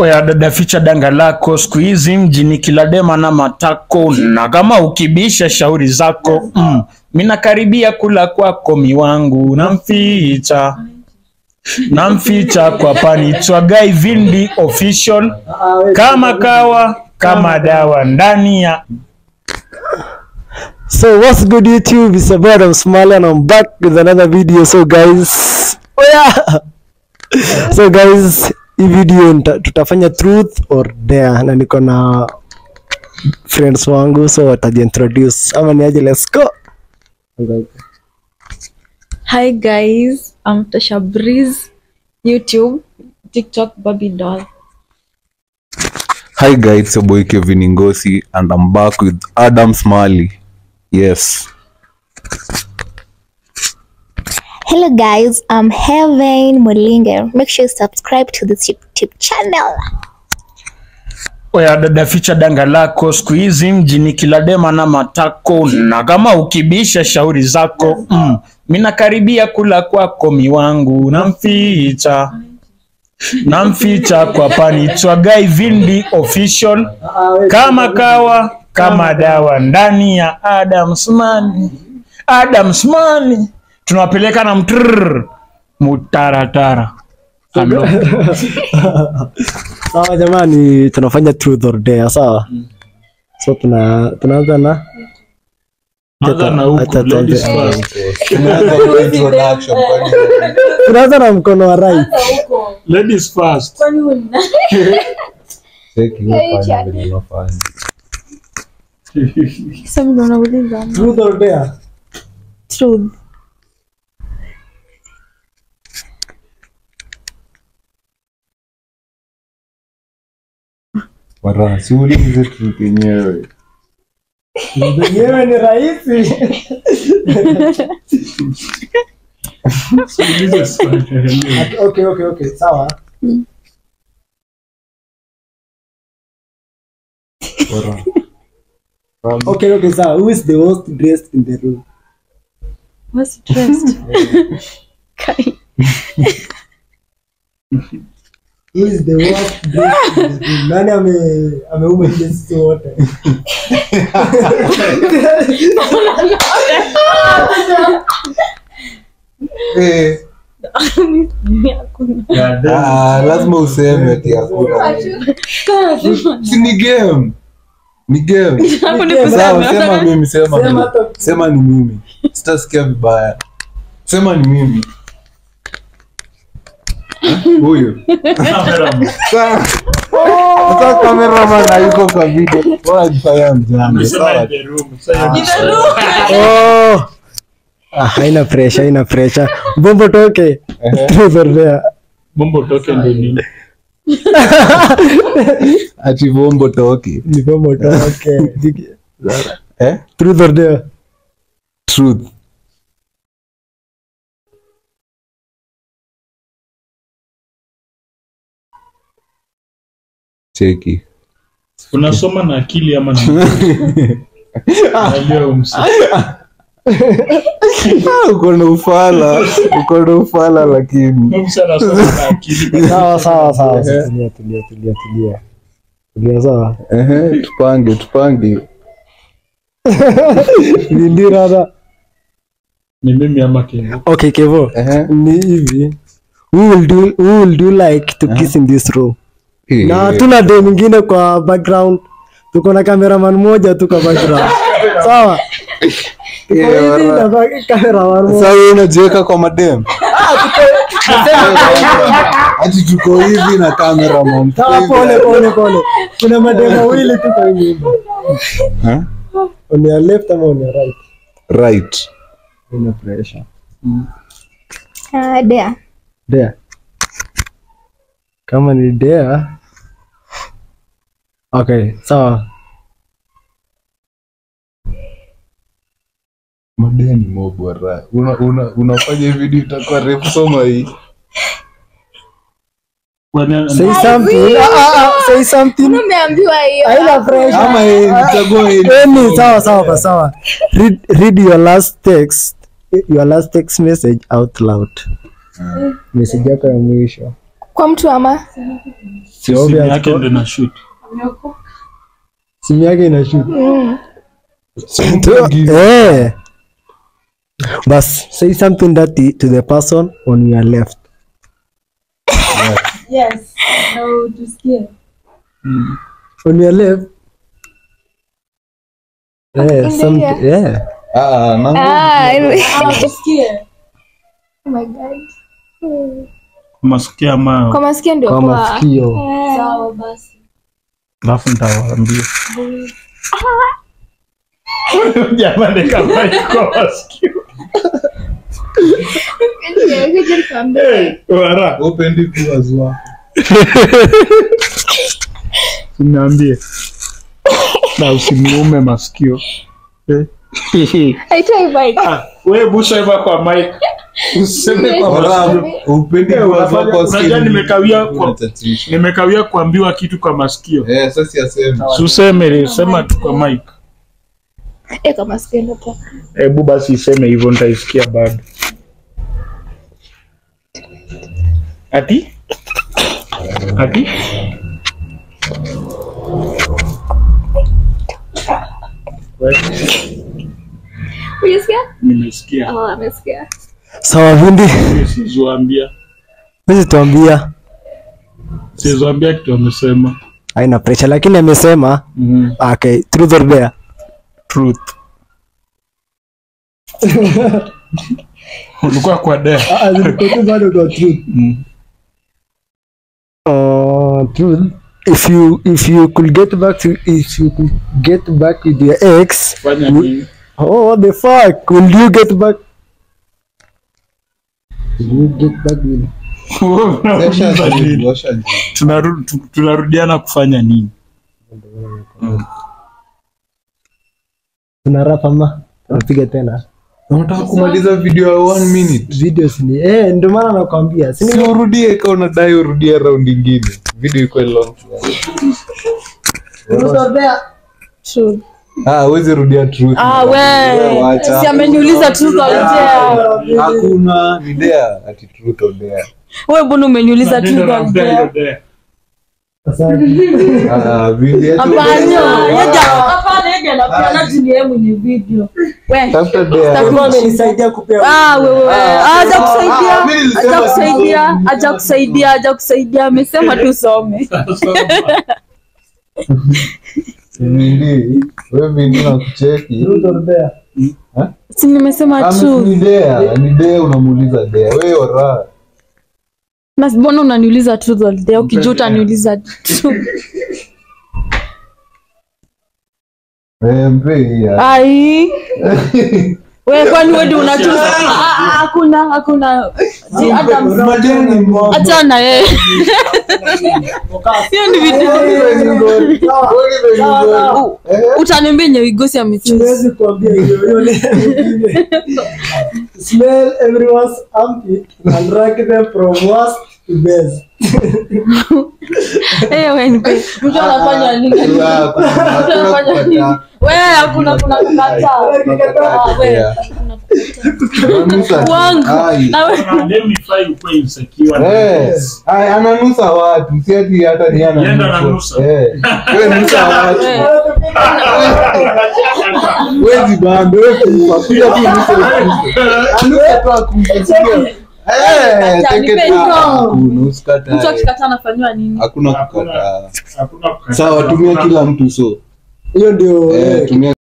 Oya dada ficha danga lako siku hizi mjini kila dema na matako, na kama ukibisha shauri zako mina karibia kula kwako miwangu namficha kwa pani Twagai Vindi official kama kawa kama dawa ndani ya. So what's good YouTube, it's about Smiley and I'm back with another video. So guys, so guys, hii video tutafanya truth or dare na niko na friends wangu, so watajiintroduce ama niaje. Let's go. Hi guys, I'm Tasha Breeze, YouTube, TikTok, Barbie Doll. Hi guys, it's your boy Kevin Ngosi and I'm back with Adam Smiley. Yes. Hello guys, I'm Heaven Mulinge. Make sure you subscribe to this YouTube channel. Oya dada ficha danga lako siku hizi mjini kila dema na matako, na kama ukibisha shauri zako mina karibia kula kwako miwangu namficha kwa pani Twagai Vindi official kama kawa kama dawa ndani ya Adam Smiley tunapeleka na mutaratara. Sawa jamani, tunafanya truth or dare, sawa? So tunaanza na tunaanza na mkono wa right. Ladies first. Truth or dare? Truth. Wara, suri hizi truth yenyewe. Yenyewe ni rahisi. Okay, sawa. Wara. Okay, sawa. Who is the worst dressed in the room? What's dressed? Kai. Who is the worst dressed in the room? Nani ameuma jinsi wote? Lazima useme ati hakuna. Si ni game. Ni game. Sawa, sema ni mimi. Sitasikia vibaya. Sema ni mimi. Huyu. Sasa cameraman hayuko kwa video. Bora jifanya mjambe. Sawa. Oh. Haina pressure. Bombo toke. Tuzoea. Bombo toke ndio nini? Ati bombo toke. Ni bombo toke. Truth or dare? Truth. Cheki. Unasoma na akili ama na leo uko na ufala lakini unasoma na akili. Sawa. Tulia sawa. Tupange. Ndirada. Ni mimi ama Kevo? Okay, Kevo. Ni hivi. Who will do like to kiss in this room? Na tuna dem mwingine kwa background. Tuko na cameraman mmoja tu kwa background. Sawa? Sasa unajiweka kwa madem. Ati tuko hivi na cameraman. Pole. Kuna madem wawili tu kwa nyumba. On your left ama on your right? Right. Una pressure. Dare. Kama ni dare. Okay, sawa. Madeni mobora. Unafanya video itakuwa refu, soma hii. Say something. Say something. Umeambiwa hiyo. Haina pressure. Ama nitagoa hii. Sawa. Read your last text message out loud. Message yako ya mwisho. Kwa mtu ama Simu yake ndio na shoot. Simu yake ina shoot. Bas, say something dirty to the person on your left. Yes. No, tusikie. On your left. the ear. Tusikie. Oh my god. Masikia ma. Kwa masikio ndio Kwa poa. masikio. Sawa basi. Alafu nitawaambia. Jamani kama iko masikio. Wara. Upendi kuwazwa. Niambie. Na usiniume masikio. Haitoi bike. Wewe busha hivi kwa mic. Useme kwa masikio. Upendi kuwazwa kwa Unajua nimekawia kuambiwa kitu kwa masikio. sasa siasema. Useme sema tu kwa mic. Kwa masikio ndio poa. Hebu basi iseme hivyo nitaisikia bado. Ati? Unasikia? Nimesikia. Amesikia. Sawa Vindi. Sizoambia. Wewe tuambia. Sizoambia kitu amesema. Haina pressure lakini amesema. Okay, truth or dare? Truth. Ulikuwa kwa dare. Nilikuwa bado kwa truth. Truth. If you could get back with your ex, Fanya nini? what the fuck? Will you get back? Will you get back with? Tunarudiana kufanya nini? Tunarapa ma. Tunapiga tena. Unataka kumaliza video ya 1 minute. Videos ni ndio maana nakwambia. Si urudie kama unadai urudie round nyingine. Video iko long. True. Huwezi rudia truth. Wewe. Si ameniuliza truth or dare. Hakuna ni dare ati truth or dare. Wewe mbona umeniuliza truth or dare? Video. Hapana, yeye anapiana jini mwenye video. Wewe. Tafuta dare. Amenisaidia kupewa. Wewe. Hajakusaidia. Amesema tu some. Wewe ndio unakucheki. Truth or dare? Si nimesema truth. Ni dare unamuuliza dare. Wewe ora. Na mbona unaniuliza truth or dare? Ukijuta niuliza truth. Mpe ya. Ai. Wewe kwani wewe unachuza? Hakuna. Acha na yeye. Hiyo ni video. Utaniambia Nyawigosi amechuza. Siwezi kuambia hiyo. Smell everyone's armpit and rank them from worst to best. Wewe nipe. Mtu anafanya nini? Wewe hakuna kukata. Wewe. Na wewe Demify ukwe insecure. Ananusa watu, si ati hata ni ananusa. Wewe nusa watu. Wewe bando wewe kuja tu nusa. Anusa tu akumsikia. mtu akikataa anafanywa nini? Hakuna kukataa. Sawa, tumia kila mtu so. Hiyo ndio tumia